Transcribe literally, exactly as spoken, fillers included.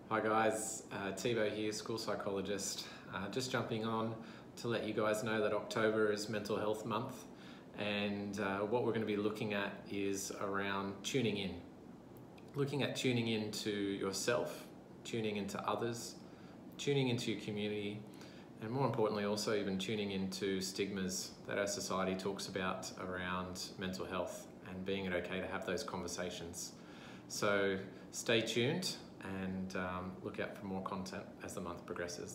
Hi guys, uh, Thibaut here, school psychologist. Uh, just jumping on to let you guys know that October is Mental Health Month, and uh, what we're going to be looking at is around tuning in. Looking at tuning into yourself, tuning into others, tuning into your community, and more importantly also even tuning into stigmas that our society talks about around mental health and being it okay to have those conversations. So stay tuned and um, look out for more content as the month progresses.